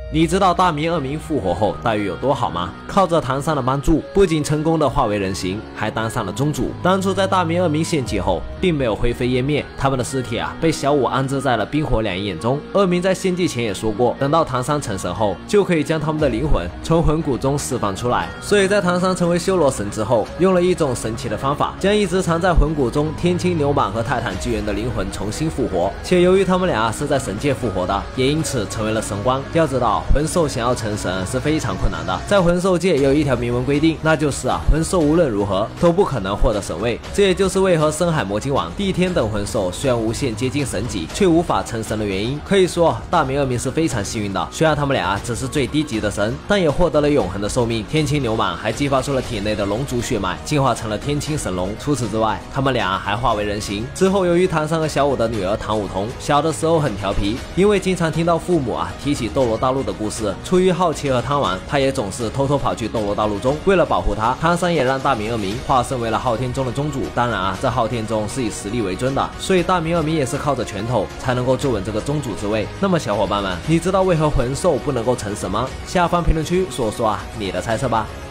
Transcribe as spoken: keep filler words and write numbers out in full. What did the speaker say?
你知道大明二明复活后待遇有多好吗？靠着唐三的帮助，不仅成功的化为人形，还当上了宗主。当初在大明二明献祭后，并没有灰飞烟灭，他们的尸体啊被小五安置在了冰火两仪眼中。二明在献祭前也说过，等到唐三成神后，就可以将他们的灵魂从魂骨中释放出来。所以在唐三成为修罗神之后，用了一种神奇的方法，将一直藏在魂骨中天青牛蟒和泰坦纪元的灵魂重新复活。且由于他们俩是在神界复活的，也因此成为了神官。要知道，魂兽想要成神是非常困难的，在魂兽界有一条明文规定，那就是啊，魂兽无论如何都不可能获得神位。这也就是为何深海魔晶王、地天等魂兽虽然无限接近神级，却无法成神的原因。可以说，大明二明是非常幸运的。虽然他们俩只是最低级的神，但也获得了永恒的寿命。天青牛蟒还激发出了体内的龙族血脉，进化成了天青神龙。除此之外，他们俩还化为人形。之后，由于唐三和小五的女儿唐舞桐小的时候很调皮，因为经常听到父母啊提起斗罗大陆的故事，出于好奇和贪玩，他也总是偷偷跑去斗罗大陆中。为了保护他，唐三也让大明二明化身为了昊天中的宗主。当然啊，这昊天中是以实力为尊的，所以大明二明也是靠着拳头才能够坐稳这个宗主之位。那么小伙伴们，你知道为何魂兽不能够成神吗？下方评论区说说啊你的猜测吧。